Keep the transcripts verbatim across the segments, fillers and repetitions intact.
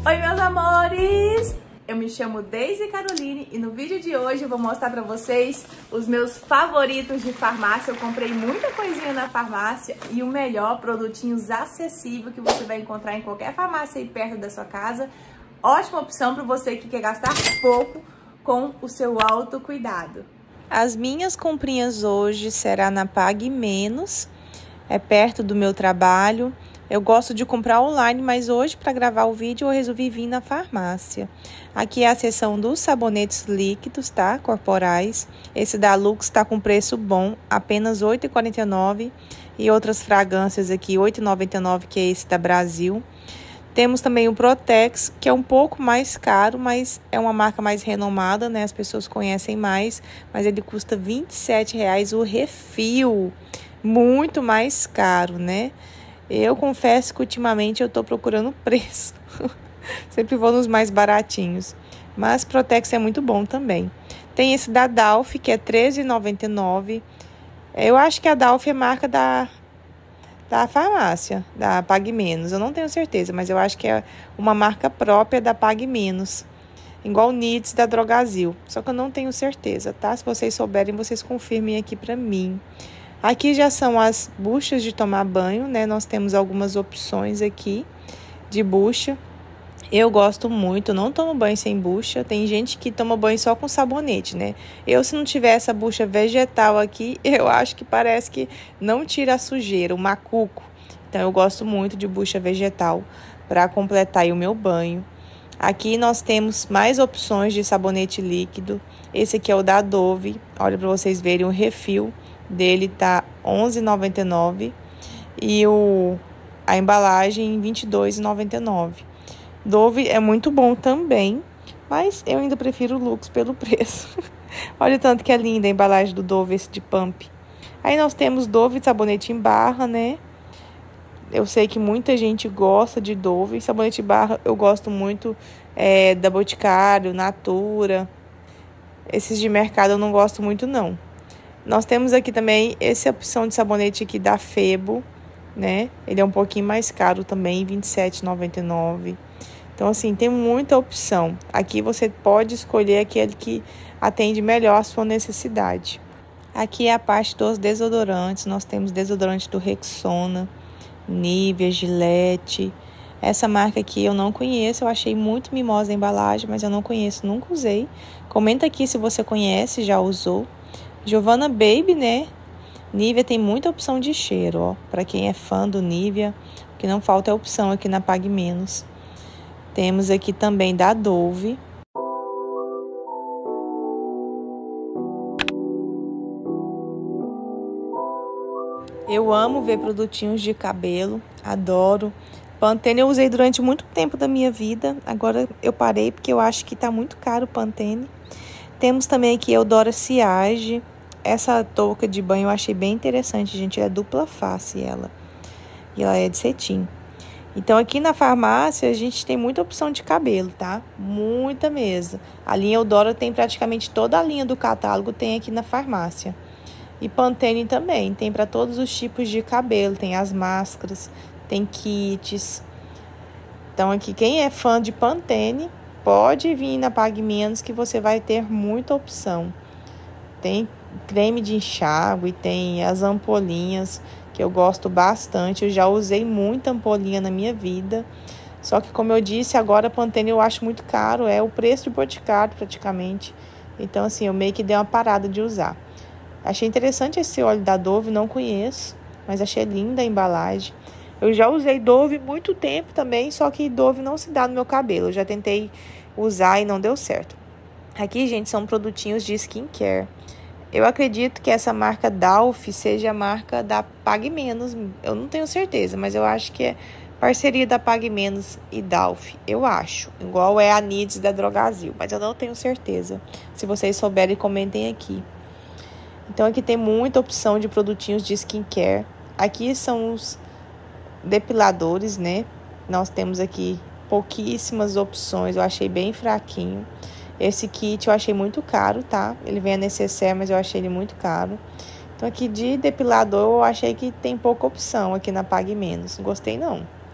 Oi, meus amores! Eu me chamo Deise Caroline e no vídeo de hoje eu vou mostrar pra vocês os meus favoritos de farmácia. Eu comprei muita coisinha na farmácia e o melhor, produtinhos acessíveis que você vai encontrar em qualquer farmácia aí perto da sua casa. Ótima opção para você que quer gastar pouco com o seu autocuidado. As minhas comprinhas hoje será na Pague Menos, é perto do meu trabalho. Eu gosto de comprar online, mas hoje para gravar o vídeo eu resolvi vir na farmácia. Aqui é a seção dos sabonetes líquidos, tá? Corporais. Esse da Lux tá com preço bom, apenas oito reais e quarenta e nove centavos. E outras fragrâncias aqui, oito reais e noventa e nove centavos, que é esse da Brasil. Temos também o Protex, que é um pouco mais caro, mas é uma marca mais renomada, né? As pessoas conhecem mais, mas ele custa vinte e sete reais o refil. Muito mais caro, né? Eu confesso que ultimamente eu tô procurando preço. Sempre vou nos mais baratinhos. Mas Protex é muito bom também. Tem esse da Dalf, que é treze reais e noventa e nove centavos. Eu acho que a Dalf é marca da, da farmácia, da Pague Menos. Eu não tenho certeza, mas eu acho que é uma marca própria da Pague Menos. Igual o Nits da Drogazil. Só que eu não tenho certeza, tá? Se vocês souberem, vocês confirmem aqui pra mim. Aqui já são as buchas de tomar banho, né? Nós temos algumas opções aqui de bucha. Eu gosto muito, não tomo banho sem bucha. Tem gente que toma banho só com sabonete, né? Eu, se não tiver essa bucha vegetal aqui, eu acho que parece que não tira a sujeira, o macuco. Então, eu gosto muito de bucha vegetal para completar aí o meu banho. Aqui nós temos mais opções de sabonete líquido. Esse aqui é o da Dove. Olha para vocês verem o refil dele tá onze reais e noventa e nove centavos e o, a embalagem vinte e dois reais e noventa e nove centavos. Dove é muito bom também, mas eu ainda prefiro o Lux pelo preço. Olha o tanto que é linda a embalagem do Dove, esse de pump. Aí nós temos Dove de sabonete em barra, né? Eu sei que muita gente gosta de Dove. Sabonete em barra eu gosto muito é, da Boticário, Natura. Esses de mercado eu não gosto muito, não. Nós temos aqui também essa opção de sabonete aqui da Febo, né? Ele é um pouquinho mais caro também, vinte e sete reais e noventa e nove centavos. Então, assim, tem muita opção. Aqui você pode escolher aquele que atende melhor a sua necessidade. Aqui é a parte dos desodorantes. Nós temos desodorante do Rexona, Nivea, Gillette. Essa marca aqui eu não conheço, eu achei muito mimosa a embalagem, mas eu não conheço, nunca usei. Comenta aqui se você conhece, já usou. Giovanna Baby, né? Nivea tem muita opção de cheiro, ó. Para quem é fã do Nivea, o que não falta é opção aqui na Pague Menos. Temos aqui também da Dove. Eu amo ver produtinhos de cabelo, adoro. Pantene eu usei durante muito tempo da minha vida, agora eu parei porque eu acho que tá muito caro o Pantene. Temos também aqui Eudora Siage. Essa touca de banho eu achei bem interessante, gente. É dupla face ela. E ela é de cetim. Então, aqui na farmácia, a gente tem muita opção de cabelo, tá? Muita mesmo. A linha Eudora tem praticamente toda a linha do catálogo, tem aqui na farmácia. E Pantene também, tem para todos os tipos de cabelo. Tem as máscaras, tem kits. Então, aqui, quem é fã de Pantene, pode vir na Pague Menos que você vai ter muita opção. Tem creme de enxágue, tem as ampolinhas que eu gosto bastante. Eu já usei muita ampolinha na minha vida. Só que, como eu disse, agora a Pantene eu acho muito caro. É o preço de Boticário praticamente. Então, assim, eu meio que dei uma parada de usar. Achei interessante esse óleo da Dove, não conheço, mas achei linda a embalagem. Eu já usei Dove muito tempo também, só que Dove não se dá no meu cabelo. Eu já tentei usar e não deu certo. Aqui, gente, são produtinhos de skincare. Eu acredito que essa marca Dalf seja a marca da Pague Menos. Eu não tenho certeza, mas eu acho que é parceria da Pague Menos e Dalf. Eu acho. Igual é a Nits da Drogazil, mas eu não tenho certeza. Se vocês souberem, comentem aqui. Então, aqui tem muita opção de produtinhos de skincare. Aqui são os depiladores, né? Nós temos aqui pouquíssimas opções. Eu achei bem fraquinho. Esse kit eu achei muito caro, tá? Ele vem a necessaire, mas eu achei ele muito caro. Então, aqui de depilador, eu achei que tem pouca opção aqui na Pague Menos. Não gostei, não.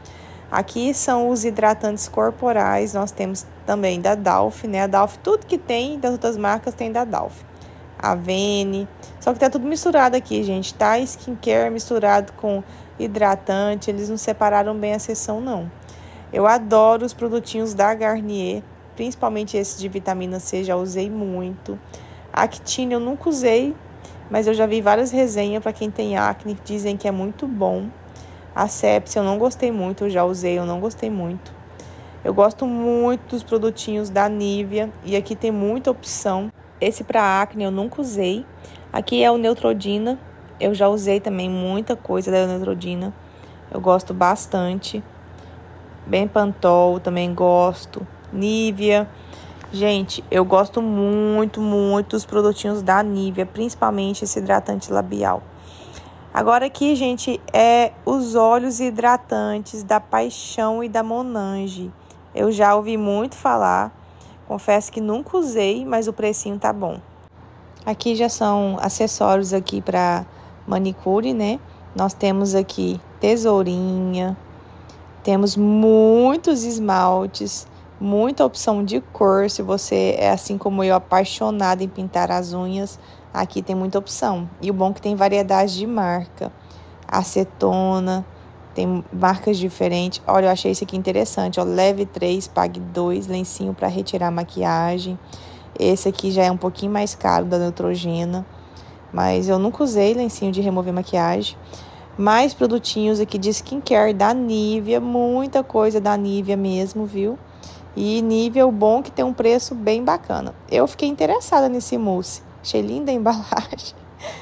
Aqui são os hidratantes corporais, nós temos também da Dalf, né? A Dalf, tudo que tem das outras marcas tem da Dalf. Avene, só que tá tudo misturado aqui, gente, tá? Skincare misturado com hidratante, eles não separaram bem a seção, não. Eu adoro os produtinhos da Garnier, principalmente esses de vitamina C, já usei muito. Actine eu nunca usei, mas eu já vi várias resenhas para quem tem acne, que dizem que é muito bom. A Sepsia eu não gostei muito, eu já usei, eu não gostei muito. Eu gosto muito dos produtinhos da Nivea e aqui tem muita opção. Esse para acne eu nunca usei. Aqui é o Neutrogena, eu já usei também muita coisa da Neutrogena. Eu gosto bastante. Benpantol também gosto. Nivea. Gente, eu gosto muito, muito dos produtinhos da Nivea, principalmente esse hidratante labial. Agora aqui, gente, é os óleos hidratantes da Paixão e da Monange. Eu já ouvi muito falar, confesso que nunca usei, mas o precinho tá bom. Aqui já são acessórios aqui para manicure, né? Nós temos aqui tesourinha, temos muitos esmaltes, muita opção de cor. Se você é assim como eu, apaixonada em pintar as unhas, aqui tem muita opção. E o bom é que tem variedade de marca. Acetona, tem marcas diferentes. Olha, eu achei esse aqui interessante, ó. Leve três, pague dois, lencinho para retirar a maquiagem. Esse aqui já é um pouquinho mais caro, da Neutrogena. Mas eu nunca usei lencinho de remover maquiagem. Mais produtinhos aqui de skincare da Nivea. Muita coisa da Nivea mesmo, viu? E Nivea, o bom é que tem um preço bem bacana. Eu fiquei interessada nesse mousse. Achei linda a embalagem.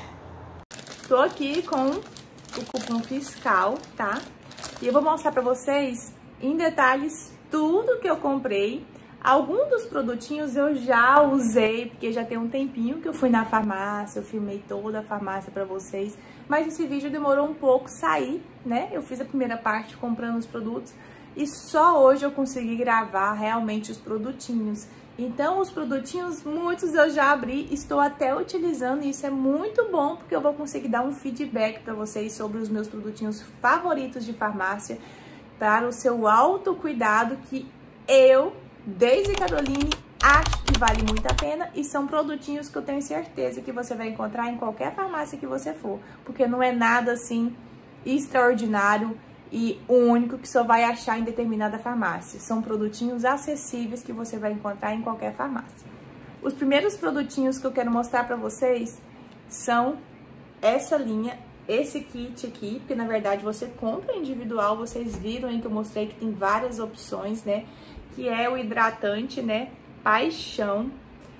Tô aqui com o cupom fiscal, tá? E eu vou mostrar pra vocês em detalhes tudo que eu comprei. Alguns dos produtinhos eu já usei, porque já tem um tempinho que eu fui na farmácia, eu filmei toda a farmácia pra vocês. Mas esse vídeo demorou um pouco sair, né? Eu fiz a primeira parte comprando os produtos e só hoje eu consegui gravar realmente os produtinhos. Então, os produtinhos, muitos eu já abri, estou até utilizando e isso é muito bom, porque eu vou conseguir dar um feedback para vocês sobre os meus produtinhos favoritos de farmácia, para o seu autocuidado, que eu, Daisy Caroline, acho que vale muito a pena e são produtinhos que eu tenho certeza que você vai encontrar em qualquer farmácia que você for, porque não é nada assim extraordinário e único que só vai achar em determinada farmácia. São produtinhos acessíveis que você vai encontrar em qualquer farmácia. Os primeiros produtinhos que eu quero mostrar para vocês são essa linha, esse kit aqui, que na verdade você compra individual. Vocês viram aí que eu mostrei que tem várias opções, né? Que é o hidratante, né? Paixão.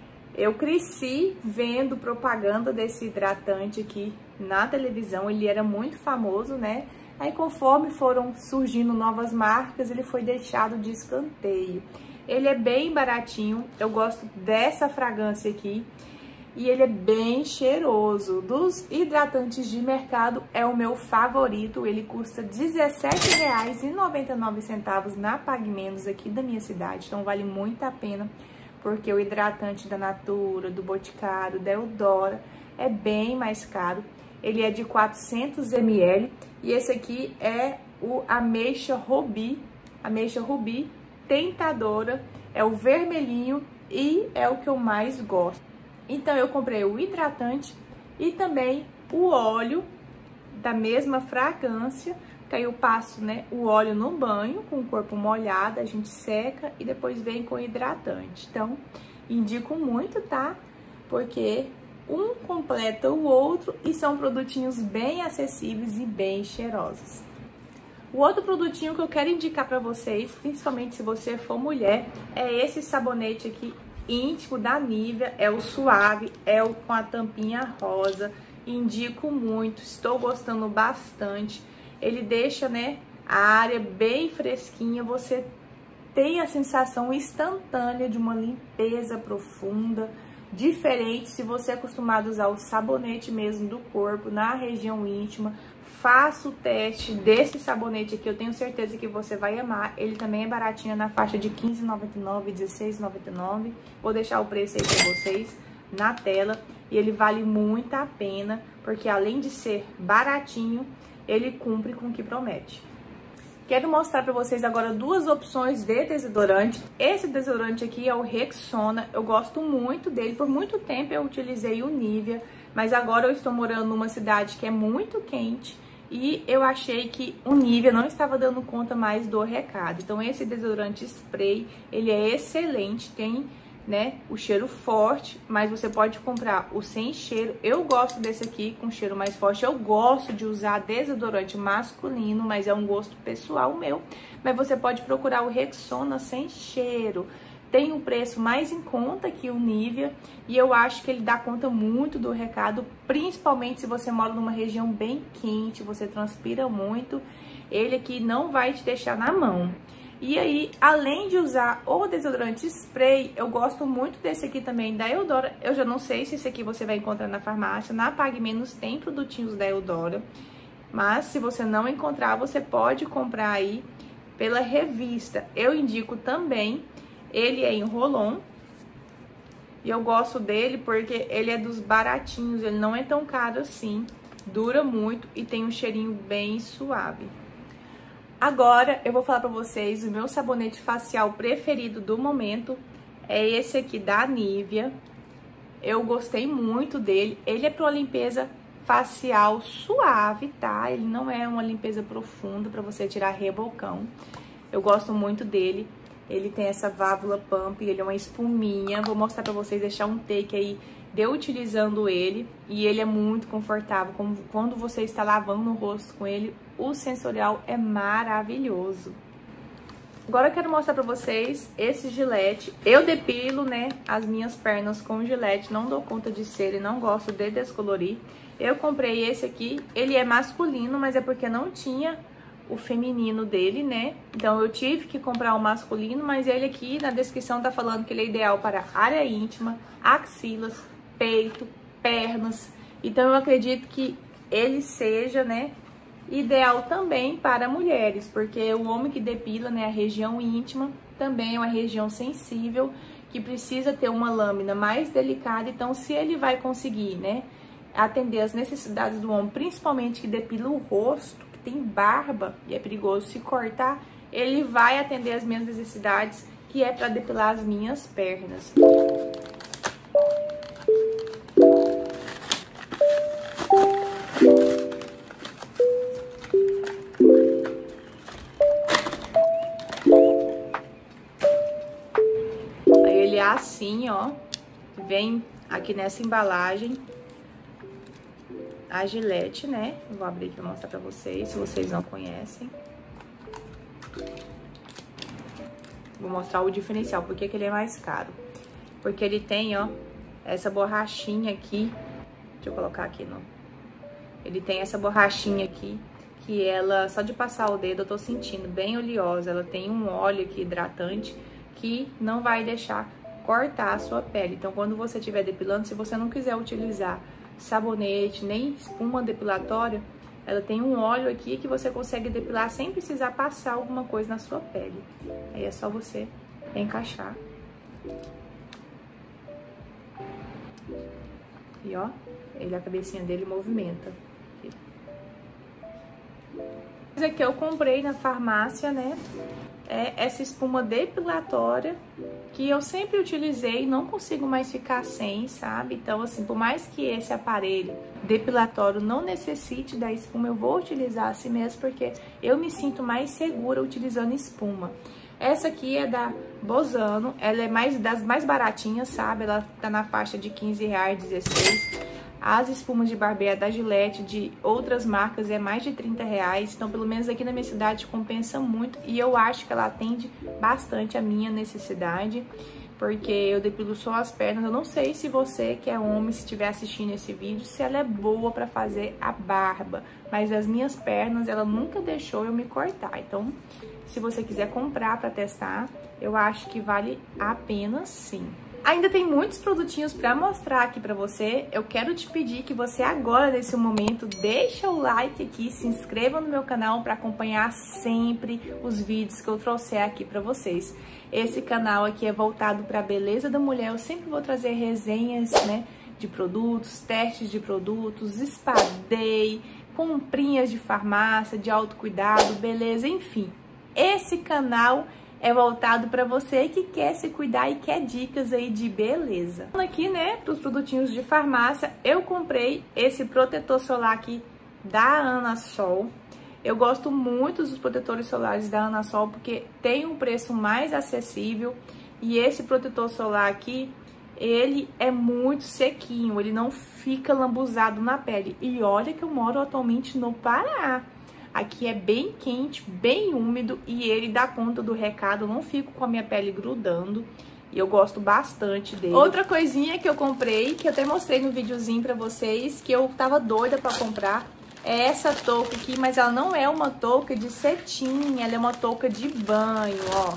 Eu cresci vendo propaganda desse hidratante aqui na televisão, ele era muito famoso, né? Aí, conforme foram surgindo novas marcas, ele foi deixado de escanteio. Ele é bem baratinho, eu gosto dessa fragrância aqui. E ele é bem cheiroso. Dos hidratantes de mercado, é o meu favorito. Ele custa dezessete reais e noventa e nove centavos na Pague Menos aqui da minha cidade. Então, vale muito a pena, porque o hidratante da Natura, do Boticário, da Eudora, é bem mais caro. Ele é de quatrocentos mililitros e esse aqui é o Ameixa Rubi, Ameixa Rubi Tentadora, é o vermelhinho e é o que eu mais gosto. Então eu comprei o hidratante e também o óleo da mesma fragrância, que aí eu passo, né, o óleo no banho com o corpo molhado, a gente seca e depois vem com o hidratante. Então, indico muito, tá? Porque um completa o outro e são produtinhos bem acessíveis e bem cheirosos. O outro produtinho que eu quero indicar para vocês, principalmente se você for mulher, é esse sabonete aqui íntimo da Nivea, é o Suave, é o com a tampinha rosa. Indico muito, estou gostando bastante. Ele deixa, né, a área bem fresquinha, você tem a sensação instantânea de uma limpeza profunda, diferente. Se você é acostumado a usar o sabonete mesmo do corpo na região íntima, faça o teste desse sabonete aqui, eu tenho certeza que você vai amar. Ele também é baratinho, na faixa de quinze reais e noventa e nove centavos, dezesseis reais e noventa e nove centavos. Vou deixar o preço aí pra vocês na tela. E ele vale muito a pena, porque além de ser baratinho, ele cumpre com o que promete. Quero mostrar pra vocês agora duas opções de desodorante. Esse desodorante aqui é o Rexona. Eu gosto muito dele. Por muito tempo eu utilizei o Nivea, mas agora eu estou morando numa cidade que é muito quente e eu achei que o Nivea não estava dando conta mais do recado. Então esse desodorante spray, ele é excelente, tem, né, o cheiro forte, mas você pode comprar o sem cheiro. Eu gosto desse aqui com cheiro mais forte. Eu gosto de usar desodorante masculino, mas é um gosto pessoal meu. Mas você pode procurar o Rexona sem cheiro. Tem um preço mais em conta que o Nivea e eu acho que ele dá conta muito do recado, principalmente se você mora numa região bem quente, você transpira muito, ele aqui não vai te deixar na mão. E aí, além de usar o desodorante spray, eu gosto muito desse aqui também da Eudora. Eu já não sei se esse aqui você vai encontrar na farmácia, na Pague Menos tem produtinhos da Eudora, mas se você não encontrar, você pode comprar aí pela revista. Eu indico também. Ele é em roll-on e eu gosto dele porque ele é dos baratinhos, ele não é tão caro assim, dura muito e tem um cheirinho bem suave. Agora eu vou falar pra vocês o meu sabonete facial preferido do momento, é esse aqui da Nivea. Eu gostei muito dele, ele é pra uma limpeza facial suave, tá? Ele não é uma limpeza profunda pra você tirar rebocão. Eu gosto muito dele. Ele tem essa válvula pump, ele é uma espuminha. Vou mostrar pra vocês, deixar um take aí de eu utilizando ele. E ele é muito confortável. Como quando você está lavando o rosto com ele, o sensorial é maravilhoso. Agora eu quero mostrar pra vocês esse Gillette. Eu depilo, né, as minhas pernas com Gillette. Não dou conta de ser e não gosto de descolorir. Eu comprei esse aqui. Ele é masculino, mas é porque não tinha o feminino dele, né? Então eu tive que comprar o masculino, mas ele aqui na descrição tá falando que ele é ideal para área íntima, axilas, peito, pernas. Então eu acredito que ele seja, né, ideal também para mulheres, porque o homem que depila, né, a região íntima também é uma região sensível que precisa ter uma lâmina mais delicada. Então se ele vai conseguir, né, atender as necessidades do homem, principalmente que depila o rosto, tem barba e é perigoso se cortar, ele vai atender as minhas necessidades, que é para depilar as minhas pernas. Aí ele é assim, ó, vem aqui nessa embalagem a Gillette, né? Vou abrir aqui e mostrar pra vocês, se vocês não conhecem. Vou mostrar o diferencial, por que que ele é mais caro. Porque ele tem, ó, essa borrachinha aqui. Deixa eu colocar aqui, não. Ele tem essa borrachinha aqui, que ela, só de passar o dedo, eu tô sentindo bem oleosa. Ela tem um óleo aqui hidratante, que não vai deixar cortar a sua pele. Então, quando você estiver depilando, se você não quiser utilizar sabonete, nem espuma depilatória, ela tem um óleo aqui que você consegue depilar sem precisar passar alguma coisa na sua pele. Aí é só você encaixar. E ó, ele, a cabecinha dele movimenta. Coisa que eu comprei na farmácia, né, é essa espuma depilatória que eu sempre utilizei e não consigo mais ficar sem, sabe? Então, assim, por mais que esse aparelho depilatório não necessite da espuma, eu vou utilizar assim mesmo, porque eu me sinto mais segura utilizando espuma. Essa aqui é da Bozano, ela é mais das mais baratinhas, sabe? Ela tá na faixa de quinze reais, dezesseis. As espumas de barbear da Gillette, de outras marcas, é mais de trinta reais. Então, pelo menos aqui na minha cidade, compensa muito. E eu acho que ela atende bastante a minha necessidade, porque eu depilo só as pernas. Eu não sei se você, que é homem, se estiver assistindo esse vídeo, se ela é boa pra fazer a barba. Mas as minhas pernas, ela nunca deixou eu me cortar. Então, se você quiser comprar pra testar, eu acho que vale a pena sim. Ainda tem muitos produtinhos para mostrar aqui para você. Eu quero te pedir que você agora, nesse momento, deixa o like aqui, se inscreva no meu canal para acompanhar sempre os vídeos que eu trouxer aqui para vocês. Esse canal aqui é voltado para a beleza da mulher. Eu sempre vou trazer resenhas, né, de produtos, testes de produtos, spa day, comprinhas de farmácia, de autocuidado, beleza, enfim. Esse canal é voltado para você que quer se cuidar e quer dicas aí de beleza. Aqui, né, para os produtinhos de farmácia, eu comprei esse protetor solar aqui da Anasol. Eu gosto muito dos protetores solares da Anasol porque tem um preço mais acessível e esse protetor solar aqui, ele é muito sequinho, ele não fica lambuzado na pele. E olha que eu moro atualmente no Pará. Aqui é bem quente, bem úmido e ele dá conta do recado, eu não fico com a minha pele grudando. E eu gosto bastante dele. Outra coisinha que eu comprei, que eu até mostrei no videozinho pra vocês, que eu tava doida pra comprar, é essa touca aqui, mas ela não é uma touca de cetim, ela é uma touca de banho, ó.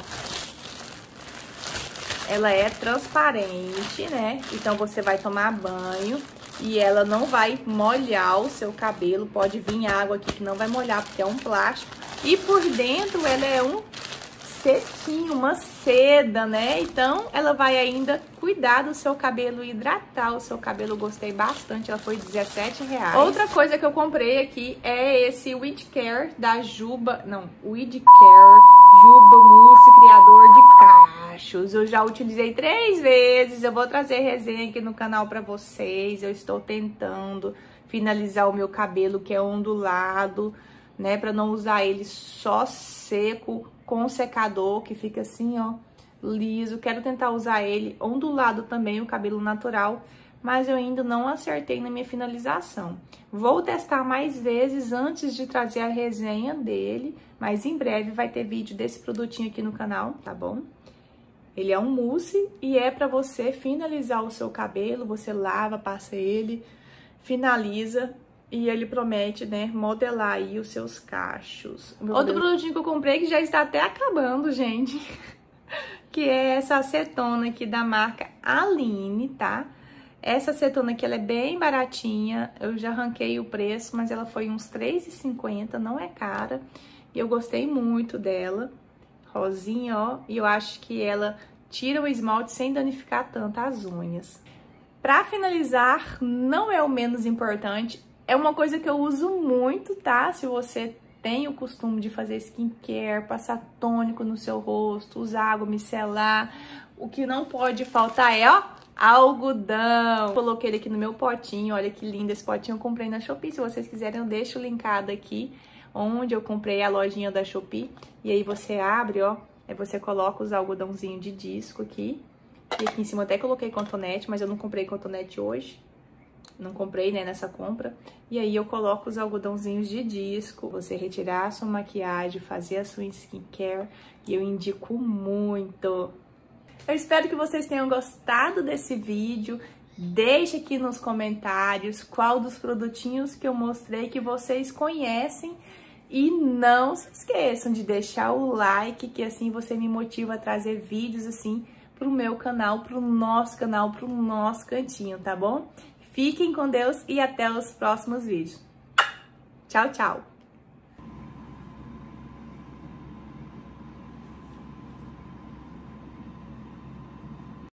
Ela é transparente, né? Então você vai tomar banho e ela não vai molhar o seu cabelo. Pode vir água aqui que não vai molhar porque é um plástico. E por dentro ela é um cetim, uma seda, né? Então ela vai ainda cuidar do seu cabelo, hidratar o seu cabelo. Eu gostei bastante, ela foi dezessete reais. Outra coisa que eu comprei aqui é esse Weed Care da Juba, não, Weed Care Juba Mousse Criador de Cachos. Eu já utilizei três vezes, eu vou trazer resenha aqui no canal pra vocês. Eu estou tentando finalizar o meu cabelo que é ondulado, né, pra não usar ele só seco, com secador, que fica assim, ó, liso. Quero tentar usar ele ondulado também, o cabelo natural, mas eu ainda não acertei na minha finalização. Vou testar mais vezes antes de trazer a resenha dele, mas em breve vai ter vídeo desse produtinho aqui no canal, tá bom? Ele é um mousse e é pra você finalizar o seu cabelo, você lava, passa ele, finaliza. E ele promete, né, modelar aí os seus cachos. Outro produtinho que eu comprei que já está até acabando, gente. Que é essa acetona aqui da marca Aline, tá? Essa acetona aqui, ela é bem baratinha. Eu já arranquei o preço, mas ela foi uns três reais e cinquenta centavos, não é cara. E eu gostei muito dela. Rosinha, ó. E eu acho que ela tira o esmalte sem danificar tanto as unhas. Pra finalizar, não é o menos importante, é uma coisa que eu uso muito, tá? Se você tem o costume de fazer skincare, passar tônico no seu rosto, usar água micelar, o que não pode faltar é, ó, algodão. Coloquei ele aqui no meu potinho, olha que lindo esse potinho, eu comprei na Shopee. Se vocês quiserem, eu deixo linkado aqui, onde eu comprei a lojinha da Shopee. E aí você abre, ó, aí você coloca os algodãozinhos de disco aqui. E aqui em cima eu até coloquei cotonete, mas eu não comprei cotonete hoje. Não comprei, né, nessa compra. E aí eu coloco os algodãozinhos de disco. Você retirar a sua maquiagem, fazer a sua skincare. E eu indico muito. Eu espero que vocês tenham gostado desse vídeo. Deixe aqui nos comentários qual dos produtinhos que eu mostrei que vocês conhecem. E não se esqueçam de deixar o like, que assim você me motiva a trazer vídeos assim pro meu canal, pro nosso canal, pro nosso cantinho, tá bom? Fiquem com Deus e até os próximos vídeos. Tchau, tchau!